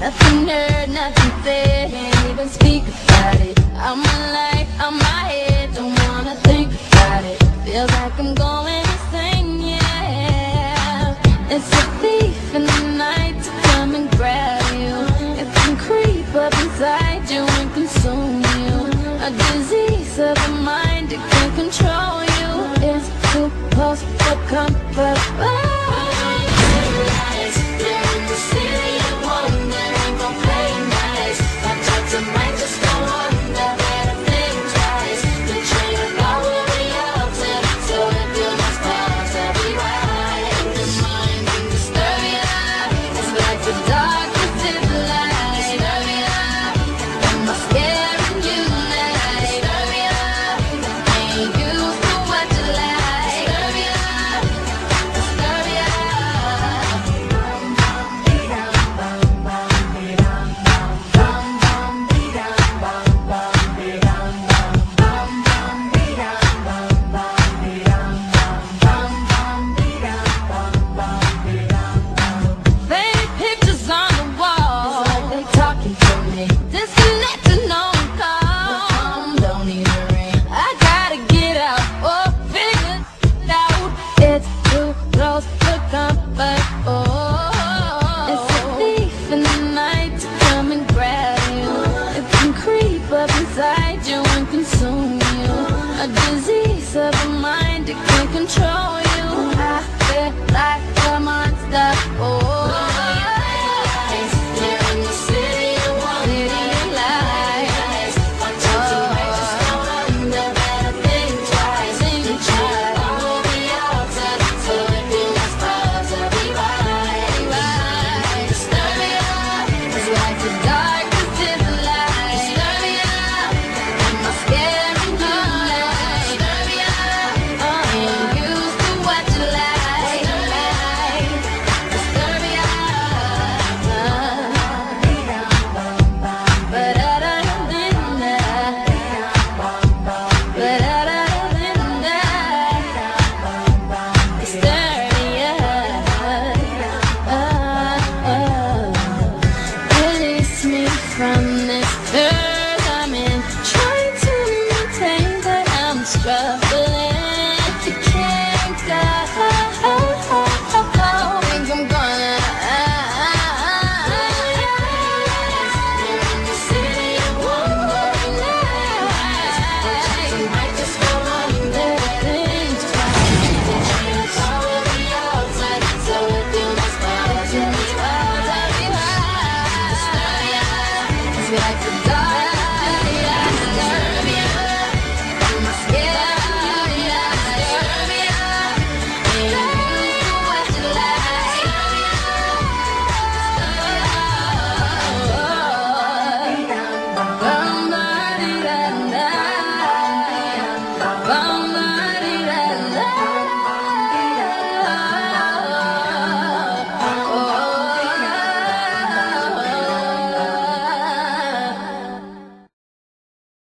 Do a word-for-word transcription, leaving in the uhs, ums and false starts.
Nothing heard, nothing said, can't even speak about it. I'm alive, I'm my head, don't wanna think about it. Feels like I'm going insane, yeah. It's a thief in the night to come and grab you. It can creep up inside you and consume you. A disease of the mind, it can control you. It's too close for comfort. Inside you and consume you. A disease of the mind, it can control